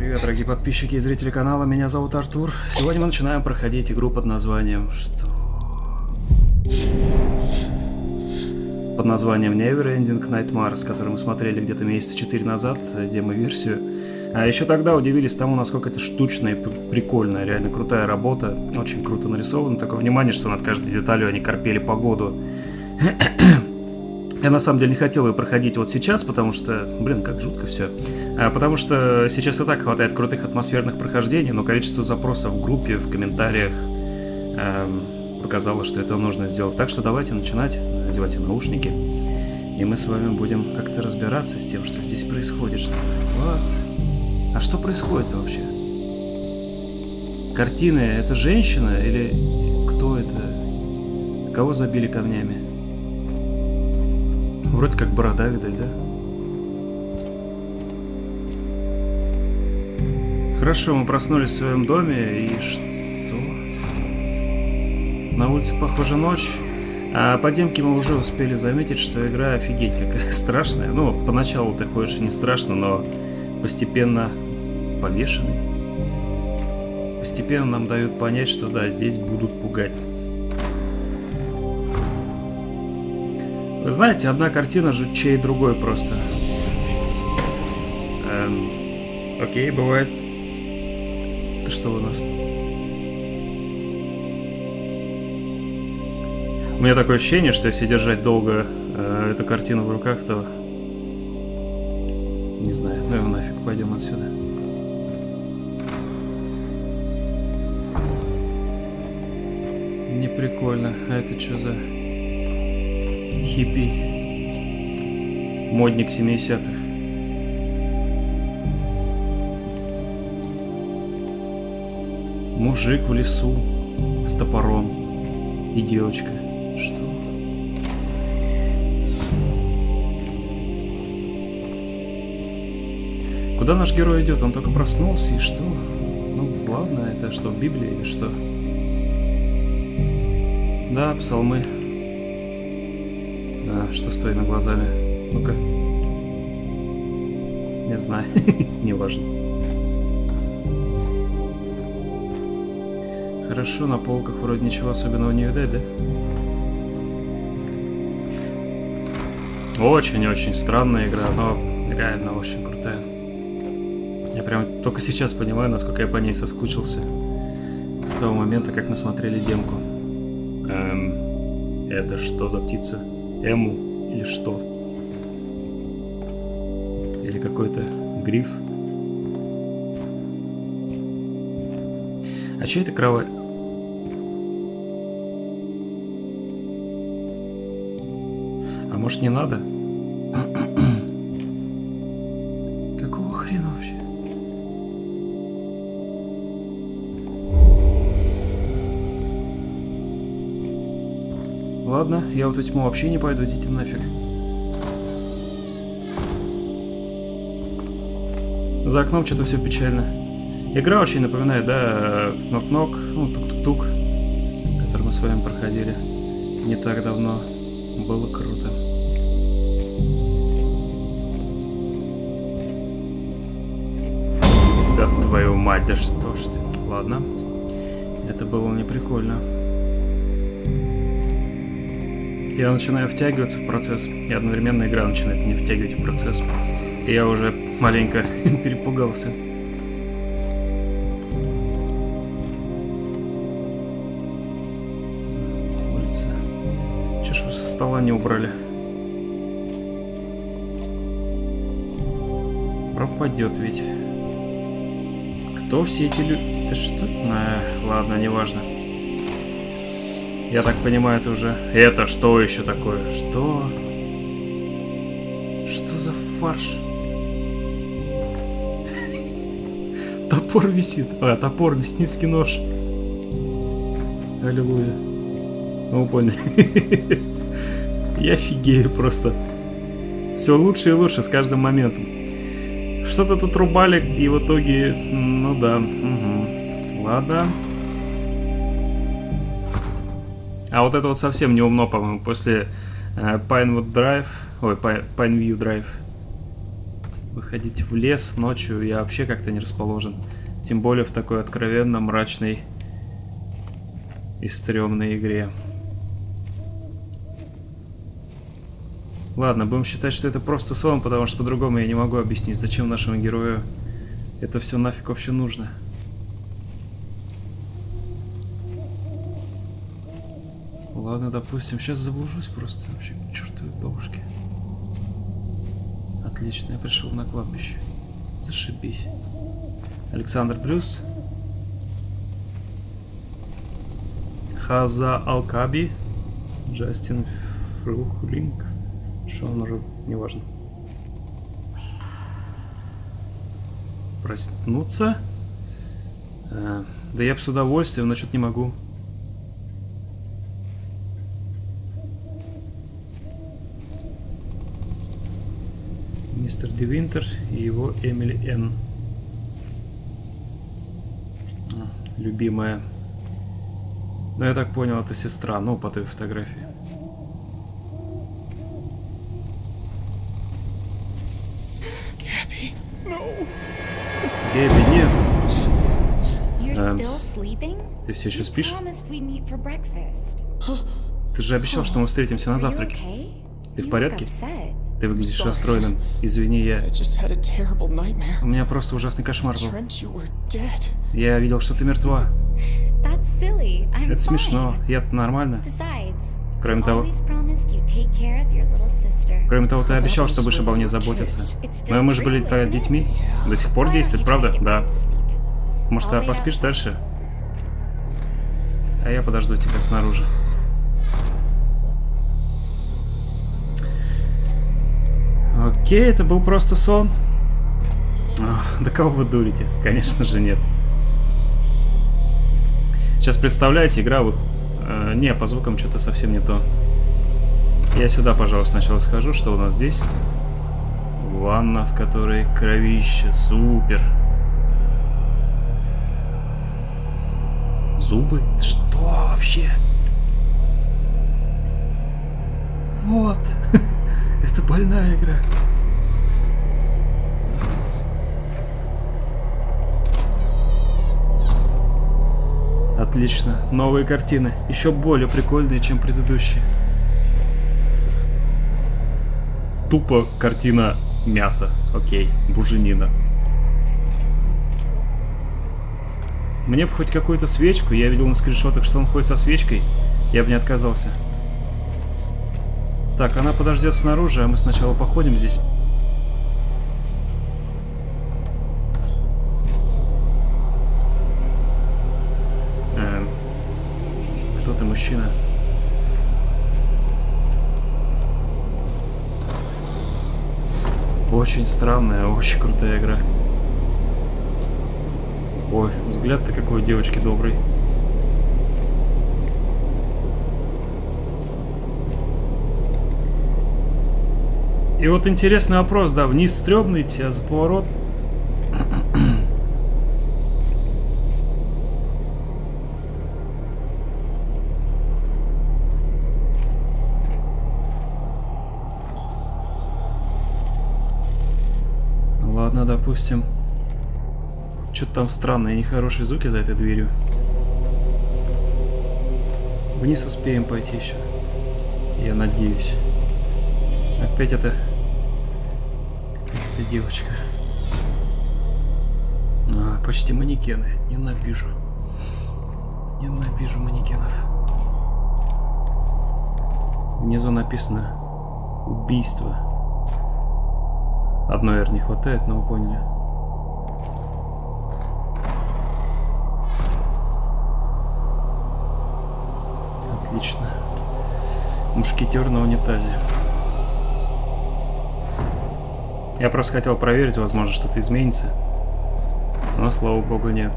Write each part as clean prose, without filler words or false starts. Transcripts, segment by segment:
Привет, дорогие подписчики и зрители канала, меня зовут Артур. Сегодня мы начинаем проходить игру под названием... Под названием Neverending Nightmares, которую мы смотрели где-то месяца 4 назад, демо-версию. А еще тогда удивились тому, насколько это штучная и прикольная, реально крутая работа. Очень круто нарисовано. Такое внимание, что над каждой деталью они корпели погоду. Я на самом деле не хотел ее проходить вот сейчас, потому что, блин, как жутко все. Потому что сейчас и так хватает крутых атмосферных прохождений, но количество запросов в группе, в комментариях показало, что это нужно сделать. Так что давайте начинать, надевайте наушники, и мы с вами будем как-то разбираться с тем, что здесь происходит. Что... Вот. А что происходит-то вообще? Картины — это женщина или кто это? Кого забили камнями? Вроде как борода, видать, да? Хорошо, мы проснулись в своем доме, и что? На улице, похоже, ночь. А по демке мы уже успели заметить, что игра офигеть какая страшная. Ну, поначалу ты ходишь и не страшно, но постепенно повешенный. Постепенно нам дают понять, что да, здесь будут пугать. Вы знаете, одна картина жутчее другой просто. Окей, бывает. Это что у нас? У меня такое ощущение, что если держать долго эту картину в руках, то... Не знаю, ну его нафиг, пойдем отсюда. Не прикольно. А это что за... хиппи, модник 70-х. Мужик в лесу с топором и девочка. Что? Куда наш герой идет? Он только проснулся и что? Ну ладно, это что, Библия или что? Да, псалмы. Что с твоими глазами? Ну-ка. Не знаю. Не важно. Хорошо, на полках вроде ничего особенного не видать, да? Очень-очень странная игра, но реально очень крутая. Я прям только сейчас понимаю, насколько я по ней соскучился. С того момента, как мы смотрели демку. Это что за птица? Эму или что? Или какой-то гриф? А чья это кровать? А может, не надо? Какого хрена вообще? Ладно, я в эту тьму вообще не пойду, идите нафиг. За окном что-то все печально. Игра очень напоминает, да, Нок-Нок, ну, Тук-Тук-Тук, который мы с вами проходили не так давно. Было круто. Да твою мать, да что ж ты. Ладно, это было не прикольно. Я начинаю втягиваться в процесс, и одновременно игра начинает меня втягивать в процесс. И я уже маленько перепугался. Улица. Чё ж вы со стола не убрали? Пропадет ведь. Кто все эти люди? Да что? Ладно, неважно. Я так понимаю, это уже... Это что еще такое? Что? Что за фарш? Топор висит. А, топор, мясницкий нож. Аллилуйя. Ну, вы поняли. Я офигею просто. Все лучше и лучше с каждым моментом. Что-то тут рубали, и в итоге... Ну да. Угу. Ладно. А вот это вот совсем не умно, по-моему, после Pinewood Drive, ой, Pineview Drive. Выходить в лес ночью я вообще как-то не расположен. Тем более в такой откровенно мрачной и стрёмной игре. Ладно, будем считать, что это просто сон, потому что по-другому я не могу объяснить, зачем нашему герою это все нафиг вообще нужно. Ладно, допустим, сейчас заблужусь просто вообще к чертовой бабушке. Отлично, я пришел на кладбище. Зашибись. Александр Брюс. Хаза Алкаби. Джастин Фрухлинг. Шон уже, неважно. Проснуться? Да я бы с удовольствием, но что-то не могу. Мистер Де Винтер и его Эмили Н. Любимая. Ну, я так понял, это сестра, ну, по той фотографии. Гэби, нет. Ты все еще спишь? Ты же обещал, что мы встретимся на завтраке. Ты в порядке? Ты выглядишь расстроенным. Извини, У меня просто ужасный кошмар был. Я видел, что ты мертва. Это смешно. Я-то нормально. Кроме того, ты обещал, что будешь обо мне заботиться. Но мы же были детьми. До сих пор действует, правда? Да. Может, ты поспишь дальше? А я подожду тебя снаружи. Окей, это был просто сон. Да кого вы дурите? Конечно же нет. Сейчас представляете, игра не, по звукам что-то совсем не то. Я сюда, пожалуйста, сначала схожу. Что у нас здесь? Ванна, в которой кровище. Супер. Зубы? Что вообще? Вот. Это больная игра. Отлично. Новые картины. Еще более прикольные, чем предыдущие. Тупо картина мяса. Окей. Буженина. Мне бы хоть какую-то свечку. Я видел на скриншотах, что он ходит со свечкой. Я бы не отказался. Так, она подождет снаружи, а мы сначала походим здесь. Кто ты, мужчина? Очень странная, очень крутая игра. Ой, взгляд-то какой у девочки добрый. И вот интересный вопрос, да, вниз стрёмно идти, а за поворот... Ладно, допустим. Что-то там странные, нехорошие звуки за этой дверью. Вниз успеем пойти еще. Я надеюсь. Опять это девочка. Почти манекены. Ненавижу. Ненавижу манекенов. Внизу написано убийство. Одной R не хватает, но вы поняли. Отлично. Мушкетер на унитазе. Я просто хотел проверить, возможно, что-то изменится. Но, слава богу, нет.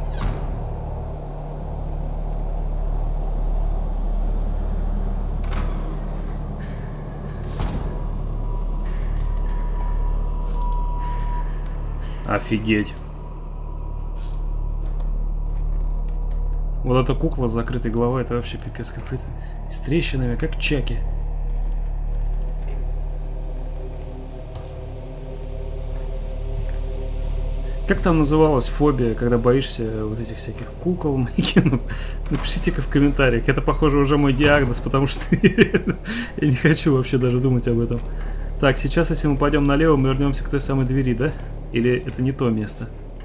Офигеть. Вот эта кукла с закрытой головой, это вообще пипец какой-то. С трещинами, как Чаки. Как там называлась фобия, когда боишься вот этих всяких кукол, манекенов? Напишите-ка в комментариях. Это, похоже, уже мой диагноз, потому что я не хочу вообще даже думать об этом. Так, сейчас, если мы пойдем налево, мы вернемся к той самой двери, да? Или это не то место?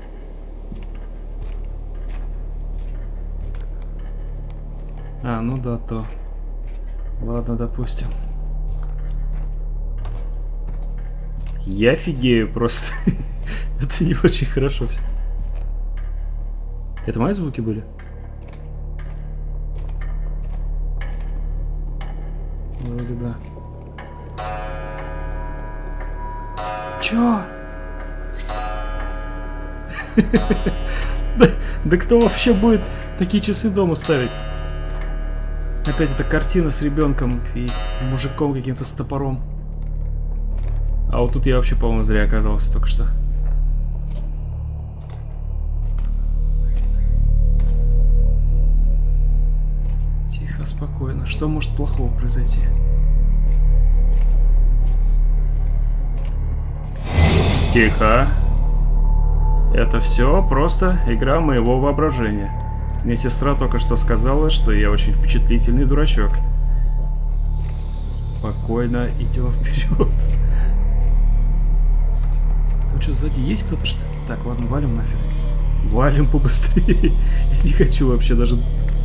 А, ну да, то. Ладно, допустим. Я офигею просто. Это не очень хорошо все. Это мои звуки были? Вроде да. Чё? Да кто вообще будет такие часы дома ставить? Опять эта картина с ребенком и мужиком каким-то с топором. А вот тут я вообще, по-моему, зря оказался только что. Тихо, спокойно. Что может плохого произойти? Тихо. Это все просто игра моего воображения. Мне сестра только что сказала, что я очень впечатлительный дурачок. Спокойно идем вперед. Там что, сзади есть кто-то, что ли? Так, ладно, валим нафиг. Валим побыстрее. Я не хочу вообще даже...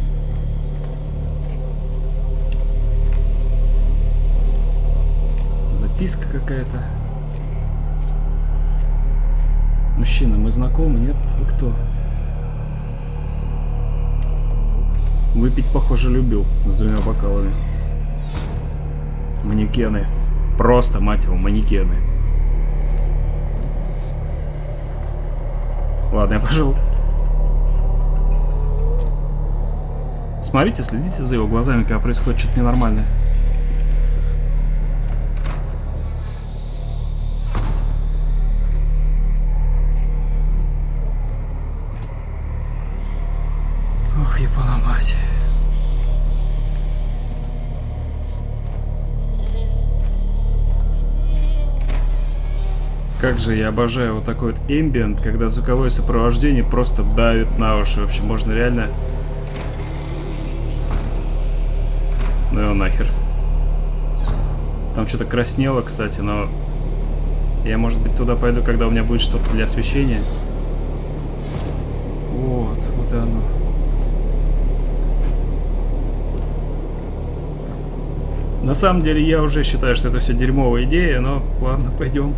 Записка какая-то. Мужчина, мы знакомы, нет? Вы кто? Выпить, похоже, любил с 2 бокалами. Манекены. Просто, мать его, манекены. Ладно, я пошел. Смотрите, следите за его глазами, когда происходит что-то ненормальное. Ох, ебала мать. Как же я обожаю вот такой вот эмбиент, когда звуковое сопровождение просто давит на уши. Вообще можно реально... Ну его нахер. Там что-то краснело, кстати, но... Я, может быть, туда пойду, когда у меня будет что-то для освещения. Вот, вот и оно. На самом деле, я уже считаю, что это все дерьмовая идея, но ладно, пойдем.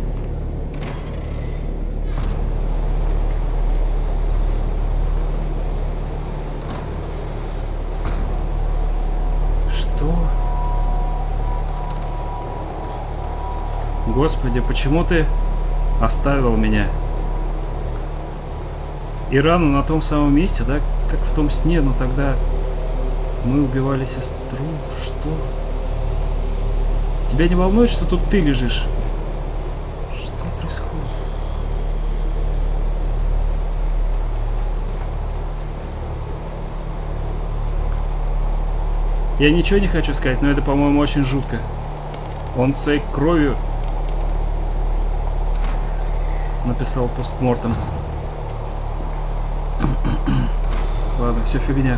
Что? Господи, почему ты оставил меня? И рану на том самом месте, да? Как в том сне, но тогда мы убивали сестру. Что? Тебя не волнует, что тут ты лежишь? Что происходит? Я ничего не хочу сказать, но это, по-моему, очень жутко. Он своей кровью написал постмортем. Ладно, все фигня.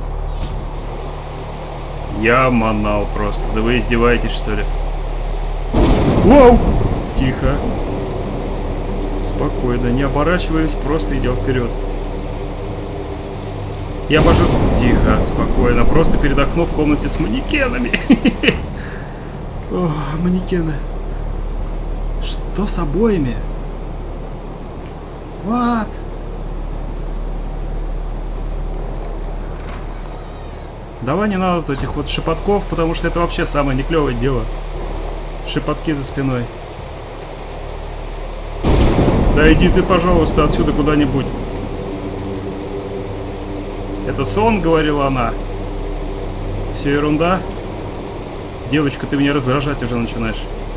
Я манал просто. Да вы издеваетесь, что ли? Воу! Тихо. Спокойно, не оборачиваясь, просто идем вперед. Я обожу... Тихо, спокойно. Просто передохну в комнате с манекенами. О, манекены. Что с обоями? What? Давай не надо вот этих вот шепотков, потому что это вообще самое неклевое дело. Шепотки за спиной. Да иди ты, пожалуйста, отсюда куда-нибудь. Это сон, говорила она. Все ерунда. Девочка, ты меня раздражать уже начинаешь.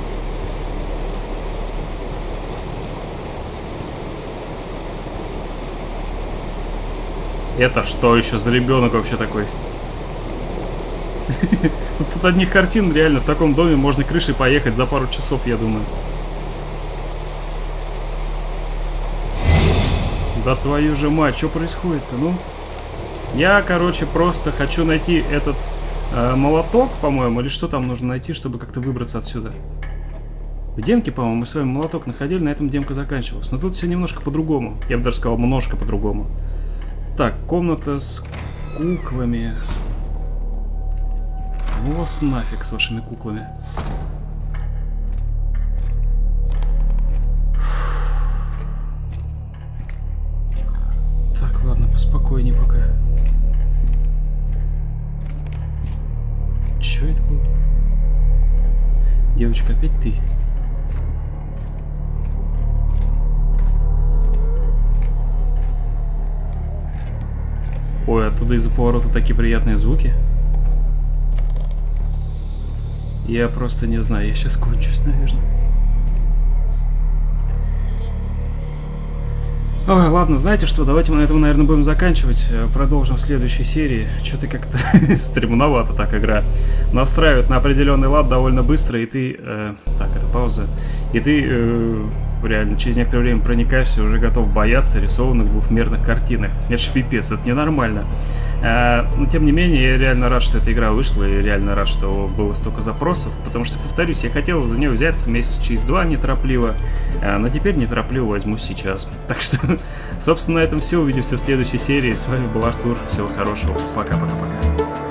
Это что еще за ребенок вообще такой? Тут от одних картин реально в таком доме можно крышей поехать за пару часов, я думаю. Да твою же мать, что происходит-то, ну? Я, короче, просто хочу найти этот молоток, по-моему, или что там нужно найти, чтобы как-то выбраться отсюда. В демке, по-моему, мы с вами молоток находили, на этом демка заканчивалась. Но тут все немножко по-другому. Я бы даже сказал, немножко по-другому. Так, комната с куклами. Ну вас нафиг с вашими куклами. Так, ладно, поспокойнее пока. Чё это было? Девочка, опять ты? Ой, оттуда из-за поворота такие приятные звуки. Я просто не знаю, я сейчас кончусь, наверное. Ой, ладно, знаете что, давайте мы на этом, наверное, будем заканчивать. Продолжим в следующей серии. Что-то как-то стремновато так игра. Настраивает на определенный лад довольно быстро, и ты... так, это пауза. И ты реально через некоторое время проникаешься, уже готов бояться рисованных двухмерных картинок. Это ж пипец, это ненормально. Но тем не менее, я реально рад, что эта игра вышла, и реально рад, что было столько запросов, потому что, повторюсь, я хотел за нее взяться месяц через 2 неторопливо, но теперь неторопливо возьму сейчас. Так что, собственно, на этом все. Увидимся в следующей серии. С вами был Артур. Всего хорошего. Пока-пока-пока.